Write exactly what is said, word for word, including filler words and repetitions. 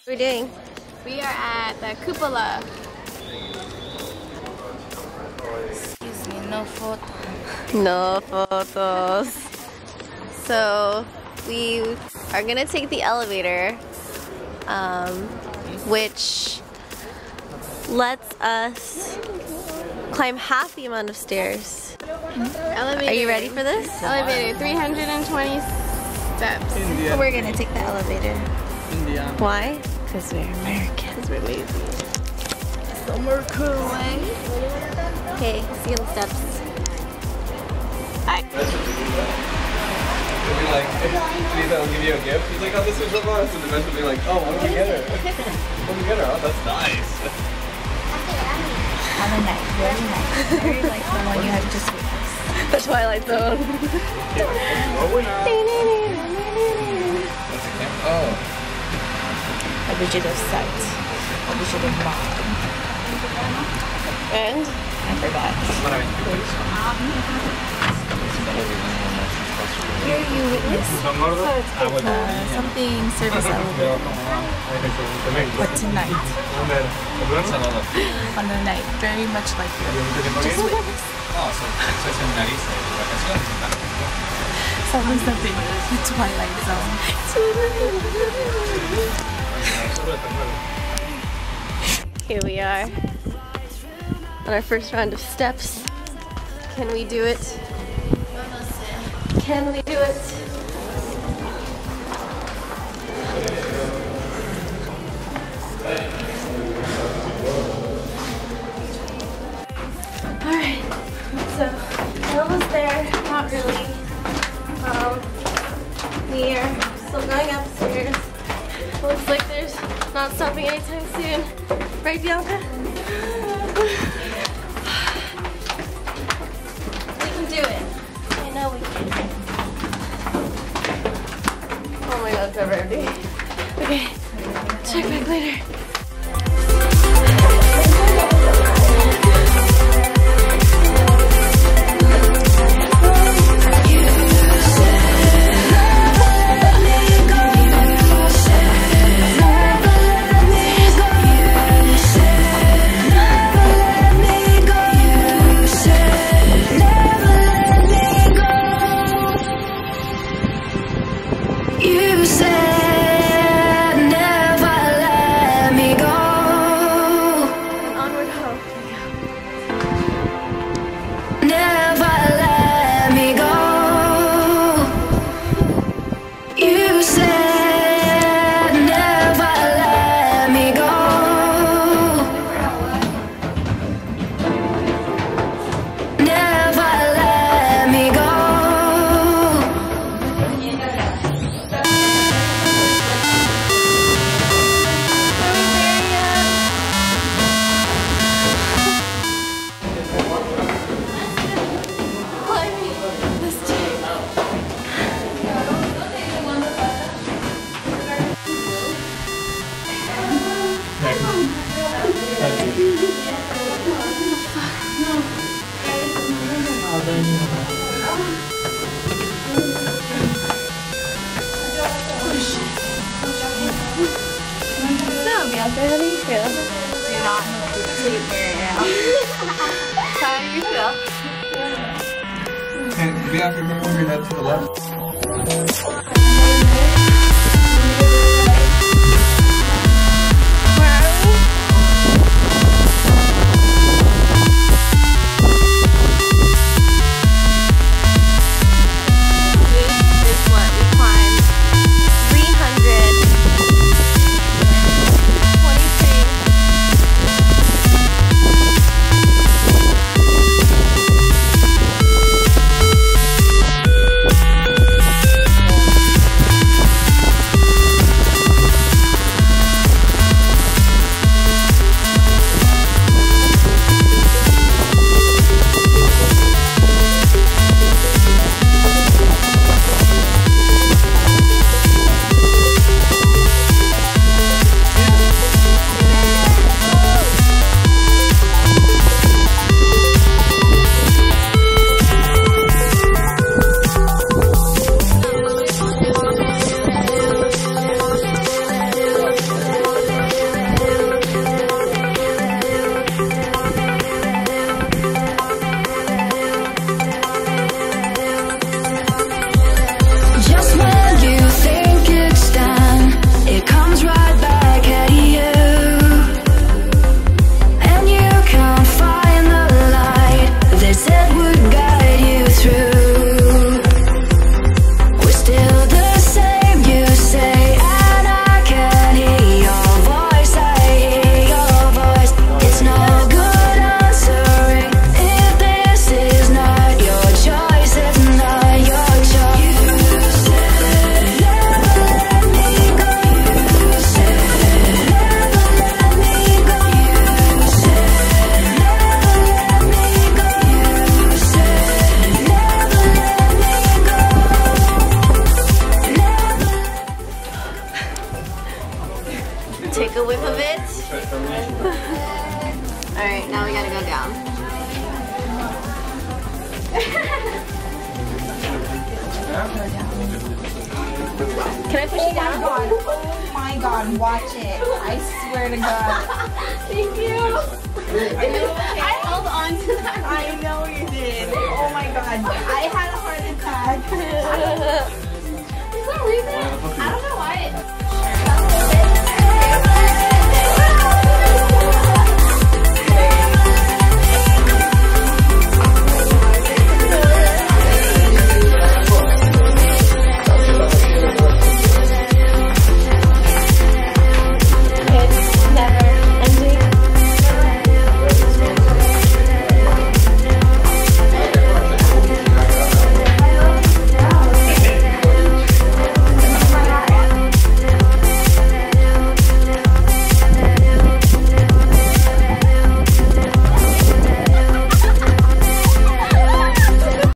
What are we doing? We are at the Cupola. Excuse me, no photo. No photos. So we are gonna take the elevator, um, which lets us climb half the amount of stairs. Elevator. Are you ready for this? Elevator, three hundred twenty steps. India. We're gonna take the elevator. India. Why? Because we're Americans. Because we're lazy. Summer cool. Okay, see you on the steps. Bye. He'll be like, please, I'll give you a gift. He's like, oh, this is of us. And the rest will be like, oh, what did you get her? What did you get her? Oh, that's nice. On the night, very nice. Very like the one you have just witnessed. The Twilight Zone. Oh. A vision of sight. A vision of mind. And? I forgot. Here you witness uh, something service elevator. But tonight, on the night, very much like you just witnessed. Something, something, the Twilight Zone. Here we are on our first round of steps. Can we do it? Can we do it? Alright, so we're almost there. Not really. Um, we are still going upstairs. Looks like there's not stopping anytime soon. Right, Bianca? We can do it. I know we can. Oh my god, it's over empty. Okay, check back later. How do you feel? Do not take very now. How do you feel? And Bianca, move your head to the left. a whiff of it. Alright, now we gotta go down. Can I push you down? Oh my god, watch it. I swear to God. Thank you. I held on to that. I know you did. Oh my god. I had a heart attack.